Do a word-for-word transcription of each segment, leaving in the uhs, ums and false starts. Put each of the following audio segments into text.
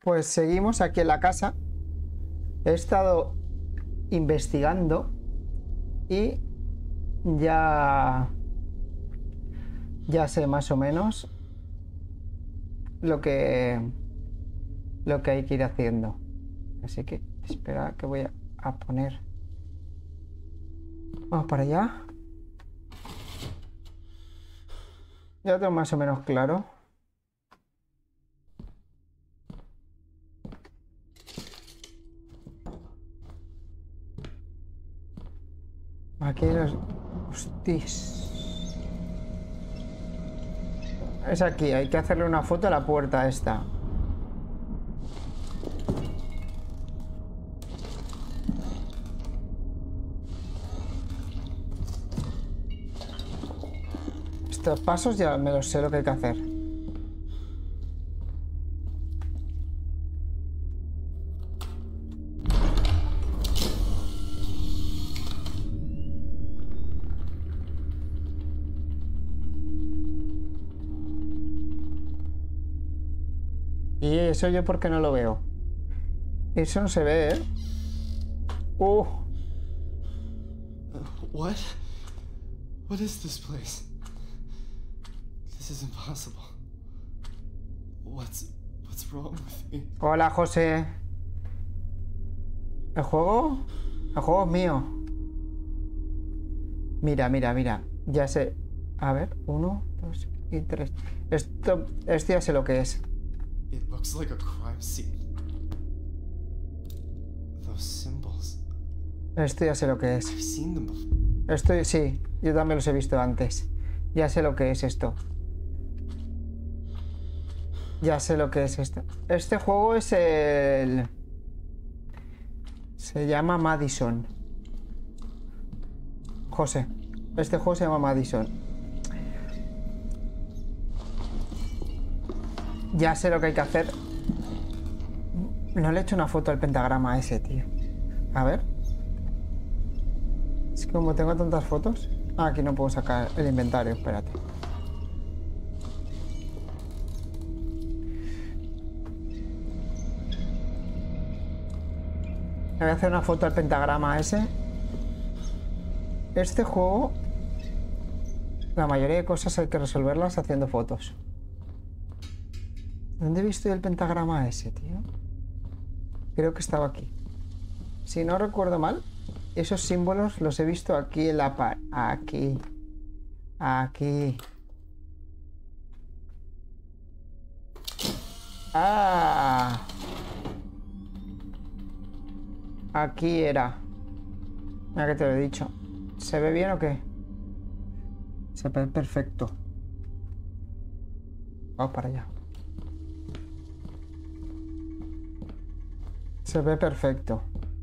Pues seguimos aquí en la casa. He estado investigando y ya ya sé más o menos lo que lo que hay que ir haciendo. Así que espera que voy a, a poner. Vamos para allá. Ya tengo más o menos claro. Aquí los... Hostis. Es aquí, hay que hacerle una foto a la puerta esta. Estos pasos ya me los sé lo que hay que hacer. Y eso yo porque no lo veo. Eso no se ve, ¿eh? Uh. Uh, what? What is this place? This is impossible. What's what's wrong with me? Hola, José. ¿El juego? El juego es mío. Mira, mira, mira. Ya sé. A ver, uno, dos y tres. Esto, esto ya sé lo que es. It looks like a crime scene. Those symbols. Esto ya sé lo que es. I've seen them before. Esto sí, yo también los he visto antes. Ya sé lo que es esto. Ya sé lo que es esto. Este juego es el... Se llama Madison. José. Este juego se llama Madison. Ya sé lo que hay que hacer. No le he hecho una foto al pentagrama a ese, tío. A ver. Es que como tengo tantas fotos... Ah, aquí no puedo sacar el inventario, espérate. Le voy a hacer una foto al pentagrama ese. Este juego... La mayoría de cosas hay que resolverlas haciendo fotos. ¿Dónde he visto el pentagrama ese, tío? Creo que estaba aquí. Si no recuerdo mal, esos símbolos los he visto aquí en la pared. Aquí. Aquí. ¡Ah! Aquí era. Mira que te lo he dicho. ¿Se ve bien o qué? Se ve perfecto. Vamos para allá. Se ve perfecto.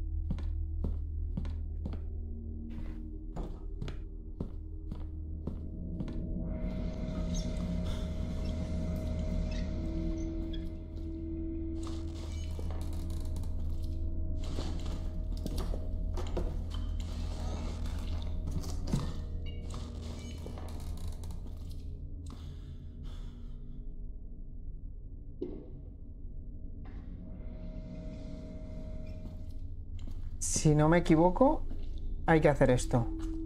Si no me equivoco, hay que hacer esto.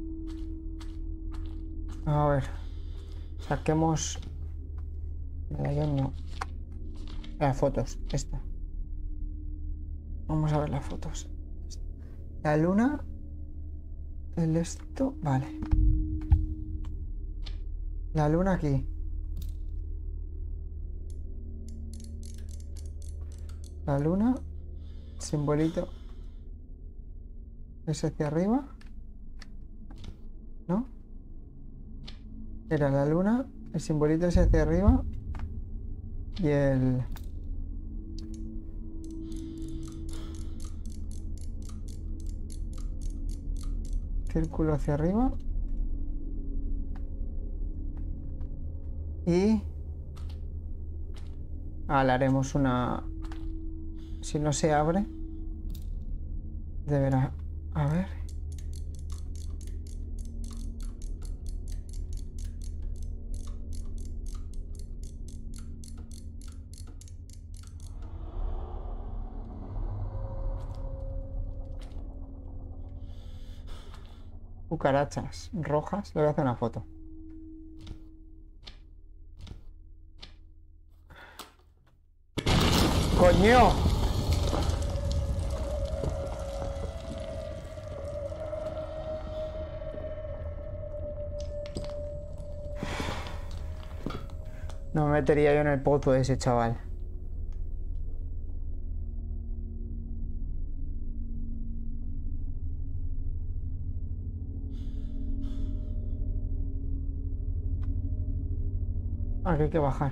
A ver. Saquemos... Medallón no. Las fotos. Esta. Vamos a ver las fotos. La luna. El esto. Vale. La luna aquí. La luna. Simbolito. Es hacia arriba. ¿No? Era la luna. El simbolito es hacia arriba. Y el... Círculo hacia arriba. Y... Ahora haremos una... Si no se abre... Deberá... A ver... Cucarachas rojas. Le voy a hacer una foto. ¡Coño! No me metería yo en el pozo de ese chaval. Aquí hay que bajar.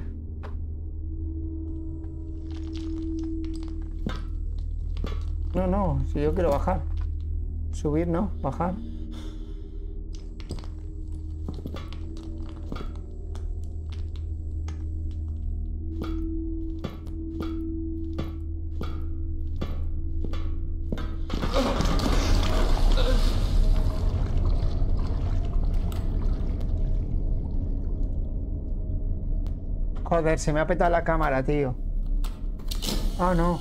No, no, si yo quiero bajar. Subir, no, bajar. Joder, se me ha petado la cámara, tío. Ah, no.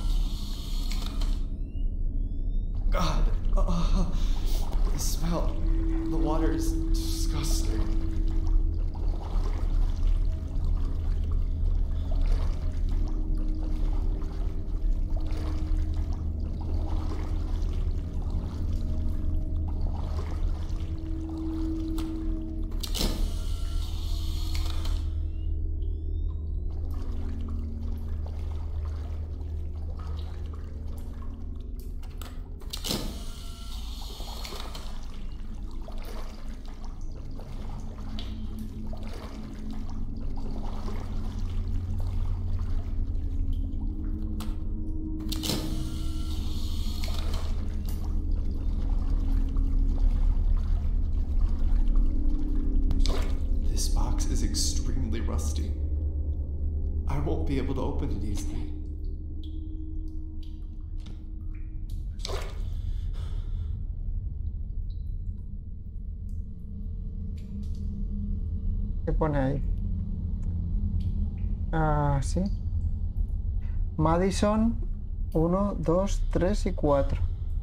God. Uh, the smell. The water is disgusting. This box is extremely rusty. I won't be able to open it easily. ¿Qué pone ahí? Ah, sí. Madison uno, dos, tres y cuatro.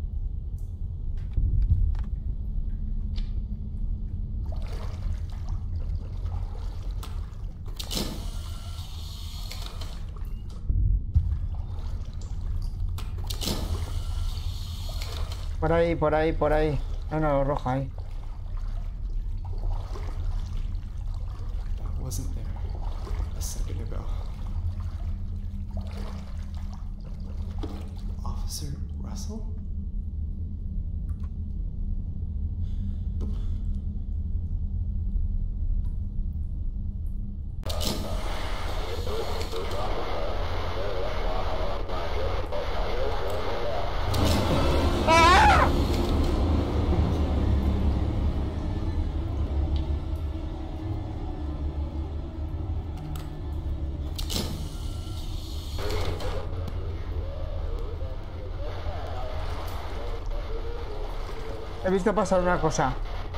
Por ahí, por ahí, por ahí. Hay una roja ahí. I wasn't there a second ago. Officer Russell? He visto pasar una cosa.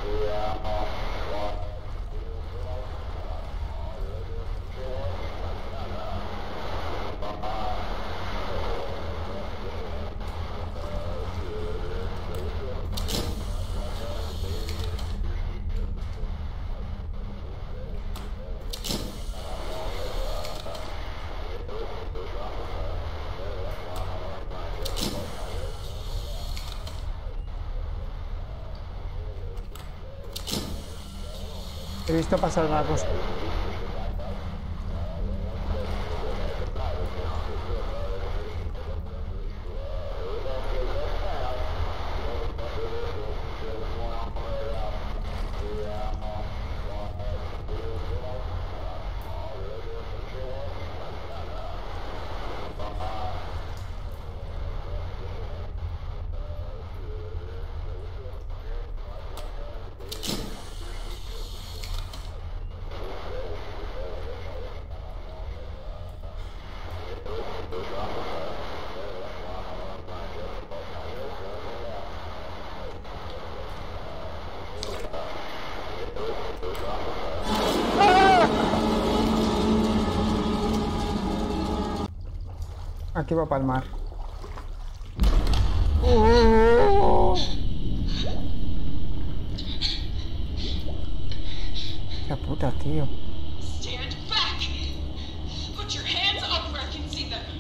He visto pasar una cosa. Aquí va a palmar. tío. Stand back. Put your hands up where I can see them.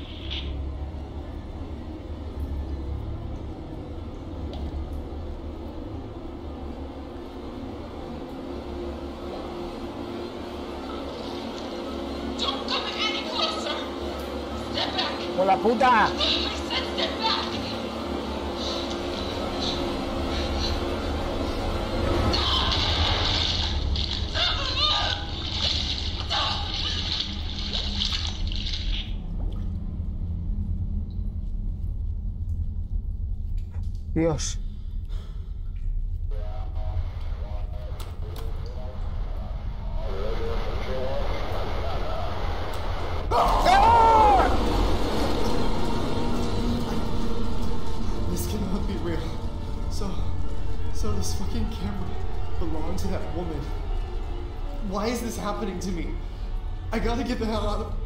Don't come any closer. Step back. ¡Con la puta! I said step back. Dios. This cannot be real. So, so this fucking camera belonged to that woman. Why is this happening to me? I gotta get the hell out of.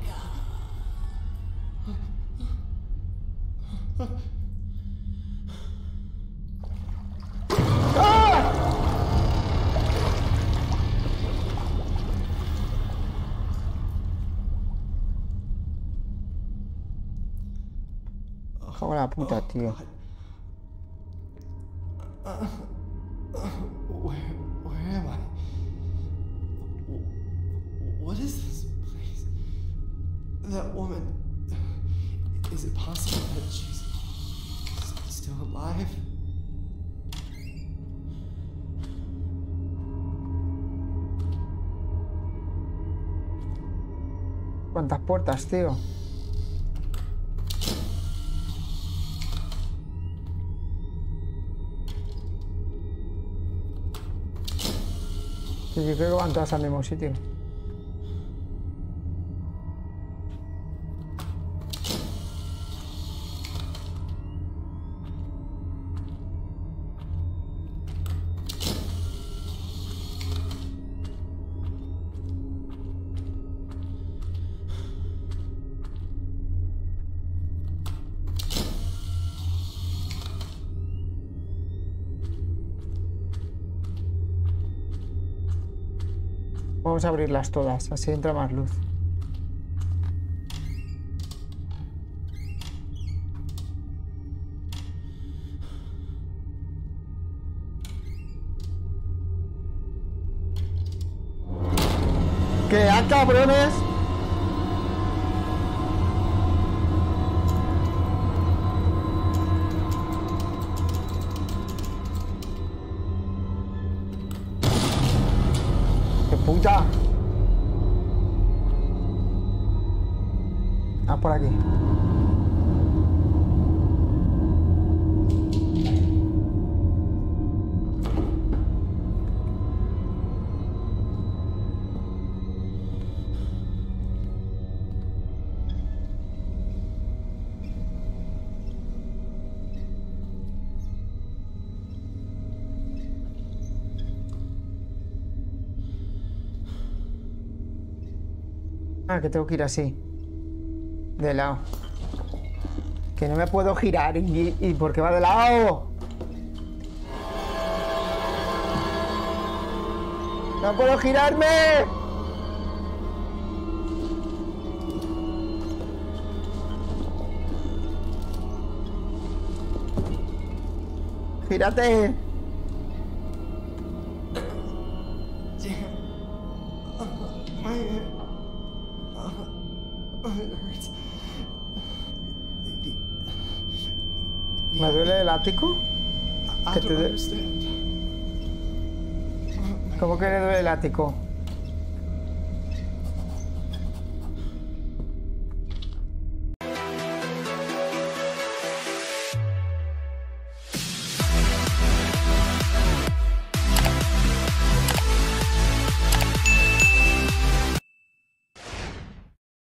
Cago en la puta, tío. Uh, uh, where, where am I? W- What is this place? That woman. Is it possible that she's s- still alive? ¿Cuántas puertas, tío? Sí, yo creo que van todas al mismo sitio. Vamos a abrirlas todas, así entra más luz. ¿Qué, ah, cabrones? ¡Qué puta! Ah, por aquí. Ah, que tengo que ir así. De lado. Que no me puedo girar. ¿Y, y por qué va de lado? ¡No puedo girarme! ¡Gírate! My head. Uh, it hurts. The- ¿Me duele el ático? I que don't te dé- understand. ¿Cómo que le duele el ático?